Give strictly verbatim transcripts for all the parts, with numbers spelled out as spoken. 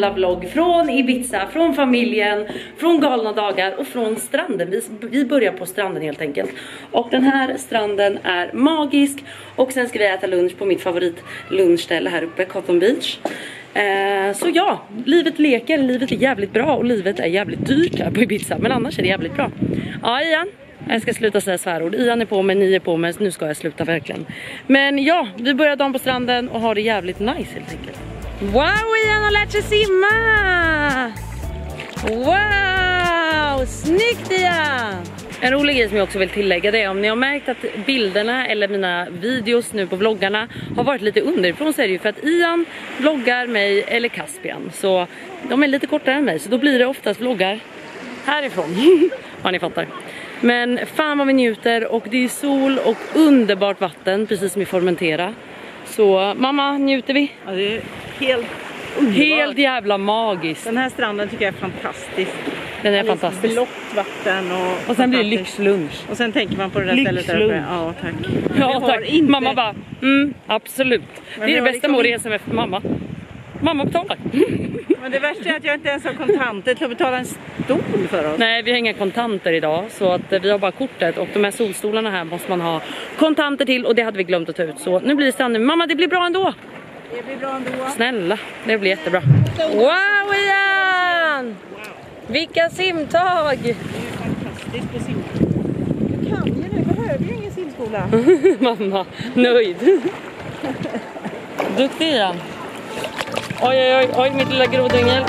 jävla vlogg från Ibiza, från familjen, från galna dagar och från stranden. Vi, vi börjar på stranden helt enkelt. Och den här stranden är magisk. Och sen ska vi äta lunch på mitt favorit lunchställe här uppe, Cotton Beach. Eh, så ja, livet leker, livet är jävligt bra och livet är jävligt dyrt här på Ibiza. Men annars är det jävligt bra. Ja, Ian, jag ska sluta säga svärord. Ian är på mig, ni är på mig, nu ska jag sluta verkligen. Men ja, vi börjar dagen på stranden och har det jävligt nice helt enkelt. Wow, Ian har lärt sig simma! Wow, snyggt Ian! En rolig grej som jag också vill tillägga, det är om ni har märkt att bilderna eller mina videos nu på vloggarna har varit lite underifrån, så är det ju för att Ian vloggar mig eller Caspian. Så de är lite kortare än mig, så då blir det oftast vloggar härifrån. Ja, ni fattar. Men fan vad vi njuter, och det är sol och underbart vatten, precis som i Formentera. Så mamma, njuter vi? Ja, det är helt underbart. Helt jävla magiskt. Den här stranden tycker jag är fantastisk. Den är fantastisk. Blått vatten och... Och sen blir det lyxlunch. Och sen tänker man på det där stället där uppe. Ja, tack. Ja, tack. Inte... Mamma bara, mm, absolut. Men det är det bästa liksom... med att resa med mamma. Mamma betalar. Men det värsta är att jag inte ens har kontanter till att betala en stol för oss. Nej, vi har inga kontanter idag, så att vi har bara kortet. Och de här solstolarna här måste man ha kontanter till, och det hade vi glömt att ta ut. Så nu blir det stranden. Mamma, det blir bra ändå. Det blir bra ändå. Snälla, det blir jättebra. Wow, Ian! Wow. Vilka simtag! Det är fantastiskt på sim. Du kan ju det, du behöver ju ingen simskola. Mamma, nöjd. Duktig Ian. Oj, oj, oj, oj, mitt lilla grodyngel.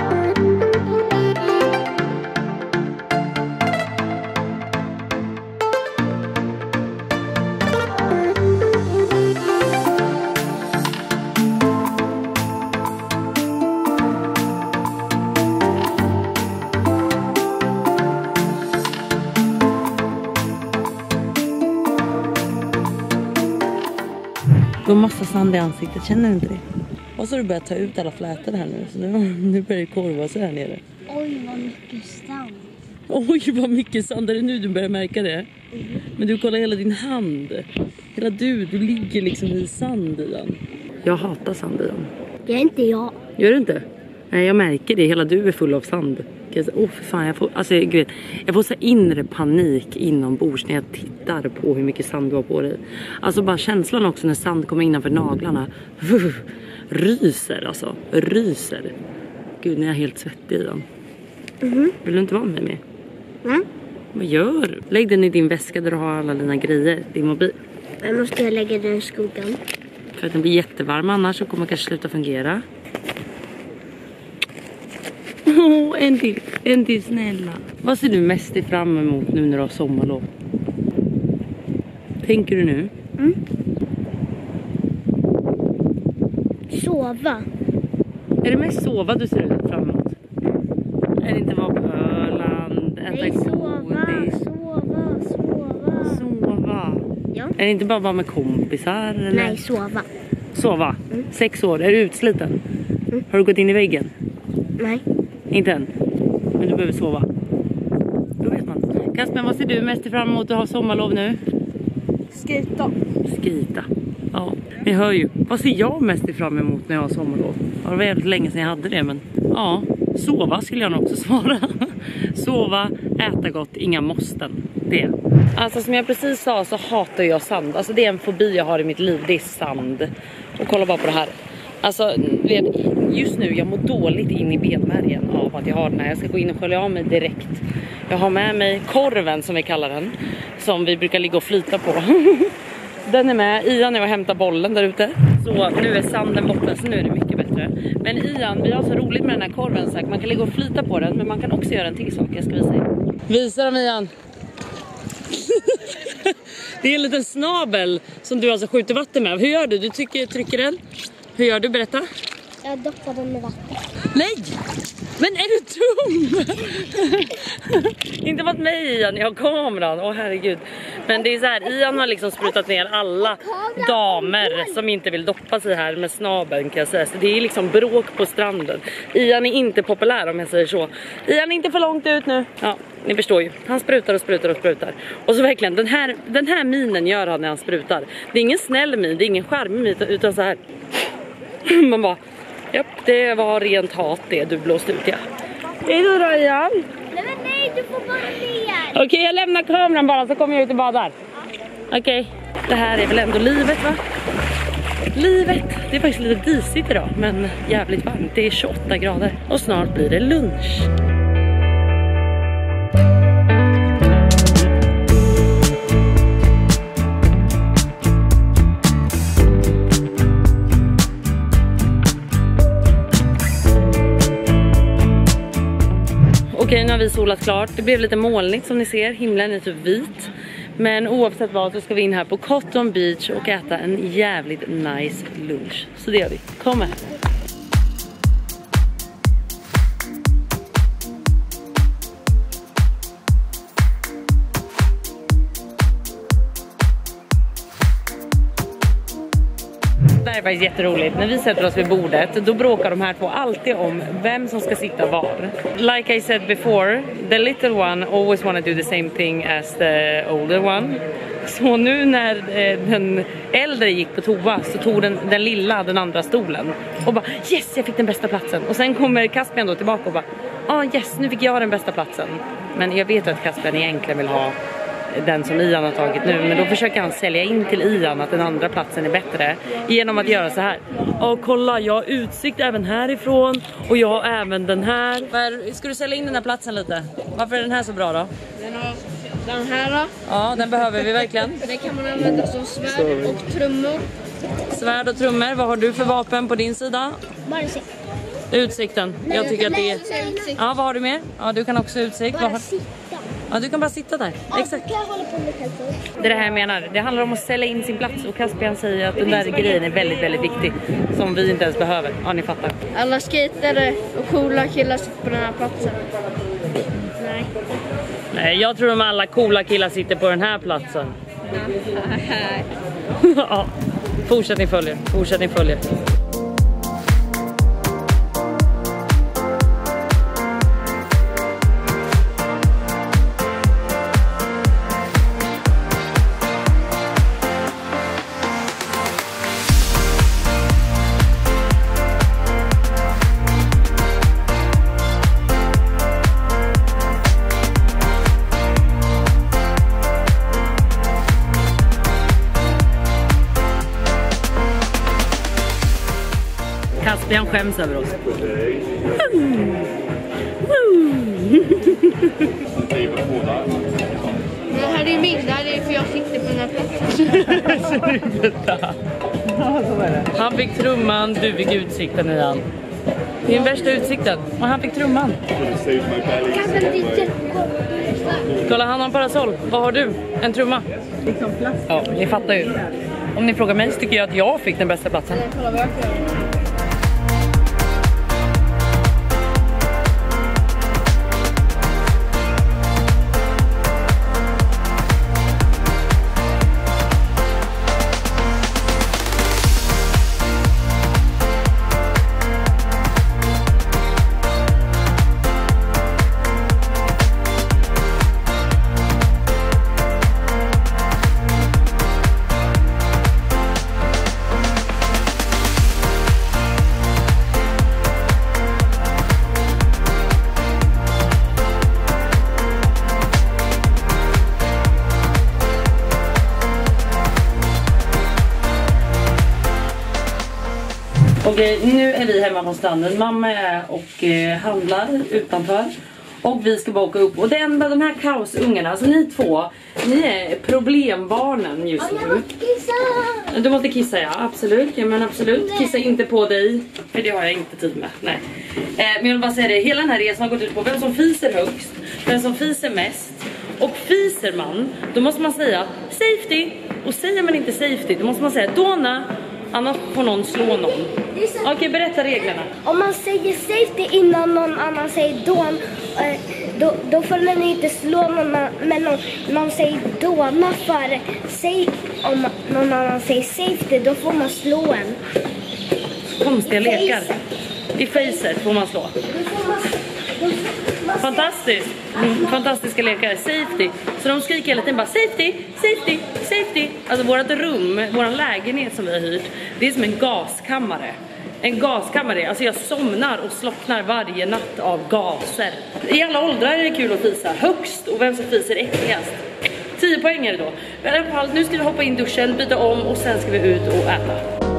Du har massa sand i ansiktet, känner du inte det? Och så har du börjat ta ut alla flätor här nu, så nu, nu börjar det korva sig här nere. Oj, vad mycket sand. Oj, vad mycket sand. Är det nu du börjar märka det? Mm. Men du kollar hela din hand. Hela du, du ligger liksom i sand, Ian. Jag hatar sand, Ian. Det är inte jag. Gör du inte? Nej, jag märker det. Hela du är full av sand. Åh, oh, för fan, jag får, alltså, jag vet, jag får så inre panik inombords när jag tittar på hur mycket sand du har på dig. Alltså bara känslan också när sand kommer innanför naglarna. Ryser alltså, ryser. Gud, nu är jag helt svettig, Ian. Mm-hmm. Vill du inte vara med mig? Mm. Vad gör du? Lägg den i din väska där du har alla dina grejer, din mobil. Men måste jag lägga den i skuggan? För att den blir jättevarm, annars så kommer den kanske sluta fungera. Oh, en till, en till snälla. Vad ser du mest fram emot nu när du har sommarlov? Tänker du nu? Mm. Sova. Är det mest sova du ser ut fram emot? Är det inte vara på Öland? Äta Nej, sova, godis? sova, sova. Sova? Ja. Är det inte bara vara med kompisar? Eller? Nej, sova. Sova? Mm. Sex år, är du utsliten? Mm. Har du gått in i väggen? Nej. Inte än? Men du behöver sova. Då vet man. Kasper, vad ser du mest fram emot att ha sommarlov nu? Skita. Skita. Ja, ni hör ju. Vad ser jag mest fram emot när jag har sommarlov? Det var väldigt länge sedan jag hade det, men ja, sova skulle jag nog också svara. Sova, äta gott, inga måsten. Det. Alltså som jag precis sa så hatar jag sand. Alltså det är en fobi jag har i mitt liv, det är sand. Och kolla bara på det här. Alltså just nu, jag mår dåligt in i benmärgen av att jag har den här. Jag ska gå in och skölja av mig direkt. Jag har med mig korven som vi kallar den, som vi brukar ligga och flyta på. Den är med. Ian är och hämtar bollen där ute. Så nu är sanden borta, så nu är det mycket bättre. Men Ian, vi har så roligt med den här korven. Så man kan ligga och flyta på den, men man kan också göra en till sak. Jag ska visa er. Visa dem, Ian. Det är en liten snabel som du alltså skjuter vatten med. Hur gör du? Du trycker, trycker den. Hur gör du? Berätta. Jag doppar den med vatten. Nej! Men är du dum? Inte varit mig, Ian. Jag har kameran. Åh, herregud. Men det är så här, Ian har liksom sprutat ner alla damer som inte vill doppa sig här med snabeln, kan jag säga. Så det är liksom bråk på stranden. Ian är inte populär, om jag säger så. Ian är inte för långt ut nu. Ja, ni förstår ju. Han sprutar och sprutar och sprutar. Och så verkligen, den här, den här minen gör han när han sprutar. Det är ingen snäll min, det är ingen charmig min, utan så här. Man bara... Japp, det var rent hat det du blåste ut, ja. Hej då, Ryan. Nej, men nej, du får bara ner. Okej, okay, jag lämnar kameran bara så kommer jag ut och badar. Okej, okay. Det här är väl ändå livet, va? Livet, det är faktiskt lite disigt idag, men jävligt varmt. Det är tjugoåtta grader och snart blir det lunch. Okej, nu har vi solat klart. Det blev lite molnigt som ni ser. Himlen är typ vit. Men oavsett vad så ska vi in här på Cotton Beach och äta en jävligt nice lunch. Så det gör vi. Kom med. Det här är faktiskt jätteroligt. När vi sätter oss vid bordet, då bråkar de här två alltid om vem som ska sitta var. Like I said before, the little one always want to do the same thing as the older one. Så nu när eh, den äldre gick på toa så tog den, den lilla den andra stolen. Och bara, yes, jag fick den bästa platsen. Och sen kommer Caspian då tillbaka och bara, ah yes, nu fick jag den bästa platsen. Men jag vet att Caspian egentligen vill ha den som Ian har tagit nu, men då försöker han sälja in till Ian att den andra platsen är bättre genom att göra så här. Och kolla, jag har utsikt även härifrån och jag har även den här. Var, ska du sälja in den här platsen lite? Varför är den här så bra då? Den har den här då. Ja, den behöver vi verkligen. Den kan man använda som svärd och trummor. Svärd och trummor, vad har du för vapen på din sida? Bara utsikt. Utsikten. Jag tycker att det är... Ja, vad har du mer? Ja, du kan också utsikt. Bara har... sitta. Ja, du kan bara sitta där. Exakt. Kan jag hålla på med själv? Det är det här jag menar. Det handlar om att sälja in sin plats. Och Caspian säger att den där grejen är väldigt, väldigt viktig. Som vi inte ens behöver. Ja, ni fattar. Alla skatare och coola killar sitter på den här platsen. Nej. Nej, jag tror att alla coola killar sitter på den här platsen. Ja, fortsättning följer. Fortsättning följer. Caspian skäms över oss. Det här är min, det här är för jag sitter på den här platsen. Han fick trumman, du fick utsikten i han. Det är den värsta utsikten. Och han fick trumman. Kolla, han har en parasoll. Vad har du? En trumma? Ja, ni fattar ju. Om ni frågar mig så tycker jag att jag fick den bästa platsen. Kolla vad jag får göra. Okej, nu är vi hemma på stranden. Mamma är och eh, handlar utanför. Och vi ska bara åka upp. Och det enda, de här kaosungarna, alltså ni två, ni är problembarnen just nu. Jag måste kissa! Du måste kissa, ja, absolut. Ja, men absolut. Kissa inte på dig, för det har jag inte tid med. Nej. Eh, men jag vill bara säga det, hela den här resan har gått ut på vem som fiser högst, vem som fiser mest. Och fiser man, då måste man säga safety. Och säger man inte safety, då måste man säga dona. Annars får någon slå någon. Okej, okay, berätta reglerna. Om man säger safety innan någon annan säger don, då, då får man inte slå någon, men någon, någon säger dona före. Säg, om någon annan säger safety, då får man slå en. Konstiga lekar. I facet får man slå. Då får man, då får man Fantastiskt. Mm, fantastiska lekar. Safety. Så de skriker hela tiden bara safety, safety, safety. Alltså vårt rum, vår lägenhet som vi har hyrt, det är som en gaskammare. en gaskammare. Alltså jag somnar och slocknar varje natt av gaser. I alla åldrar är det kul att fisa. Högst och vem som fiser äckligast. tio poäng är det då. Men i alla fall, nu ska vi hoppa in duschen, byta om och sen ska vi ut och äta.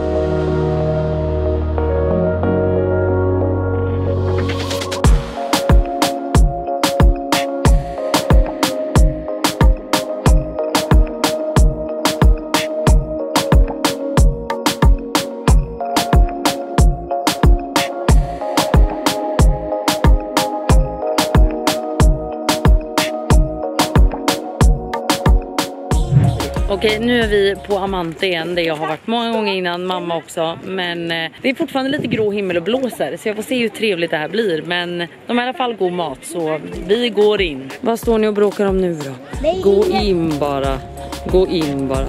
Okej, nu är vi på Amante igen, där jag har varit många gånger innan, mamma också. Men eh, det är fortfarande lite grå himmel och blåser, så jag får se hur trevligt det här blir. Men de har i alla fall god mat, så vi går in. Vad står ni och bråkar om nu då? Gå in bara, gå in bara.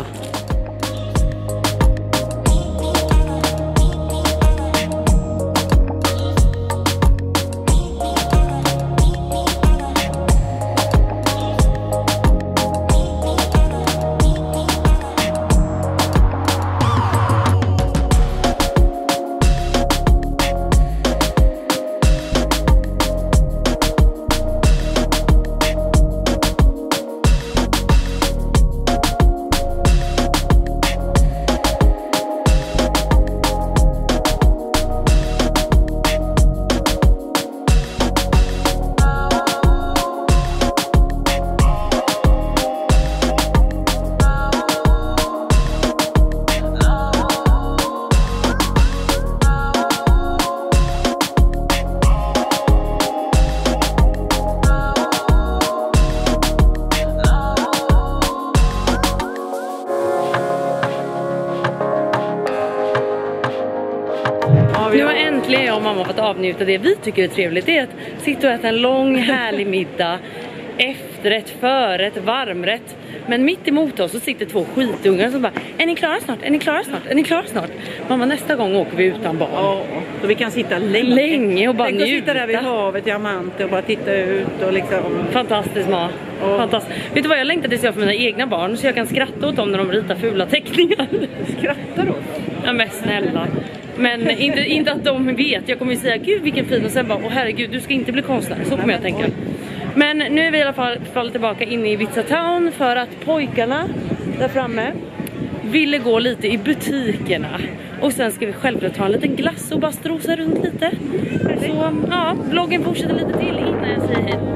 Nu har äntligen jag och mamma fått avnjuta det vi tycker är trevligt. Det är att sitta och äta en lång härlig middag, efterrätt, förrätt, varmrätt. Men mitt emot oss så sitter två skitungar som bara: är ni klara snart? Är ni klara snart? Är ni klara snart? Mamma, nästa gång åker vi utan barn. Ja, så vi kan sitta länge. Länge och bara njuta. sitta där vid havet i Amante och bara titta ut och liksom... Fantastiskt, ma. Oh. Fantastiskt. Vet du vad, jag längtar tills jag för mina egna barn, så jag kan skratta åt dem när de ritar fula teckningar. Skrattar då? Ja, men snälla. Men inte, inte att de vet. Jag kommer ju säga, gud vilken fin, och sen bara, åh herregud, du ska inte bli konstnär. Så kommer jag tänka. Men nu är vi i alla fall fallit tillbaka inne i Ibiza Town, för att pojkarna där framme ville gå lite i butikerna. Och sen ska vi självklart ta en liten glass och bara strosa runt lite. Så ja, vloggen fortsätter lite till innan jag säger hej.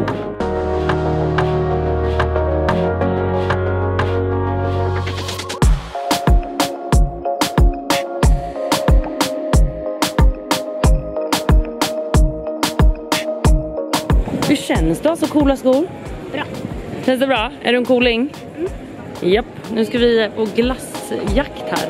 Hur känns det? Så coola skor? Bra. Känns det bra? Är du en cooling? Mm. Japp, nu ska vi på glassjakt här.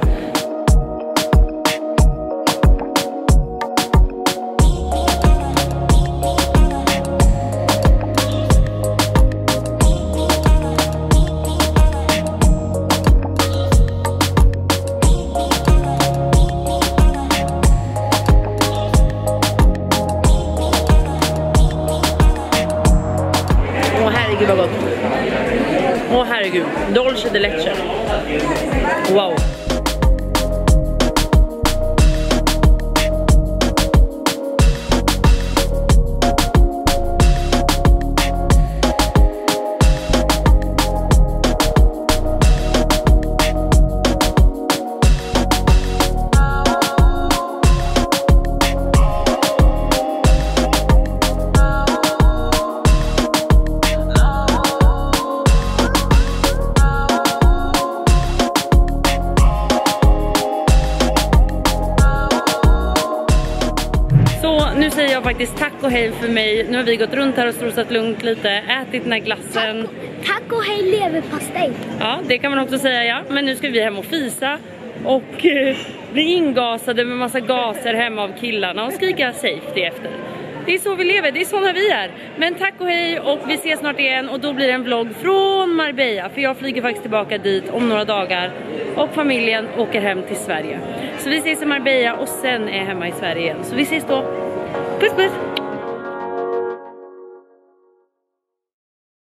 Gud vad gott. Åh herregud. Dolce de leche. Wow. Nu säger jag faktiskt tack och hej för mig. Nu har vi gått runt här och strosat lugnt lite, ätit den här glassen. Tack, tack och hej leverpastej. Ja, det kan man också säga, ja. Men nu ska vi hem och fisa och eh, bli ingasade med massa gaser hemma av killarna och skrika safety efter. Det är så vi lever, det är såna vi är. Men tack och hej, och vi ses snart igen. Och då blir det en vlogg från Marbella, för jag flyger faktiskt tillbaka dit om några dagar. Och familjen åker hem till Sverige. Så vi ses i Marbella och sen är jag hemma i Sverige igen. Så vi ses då. Puss puss!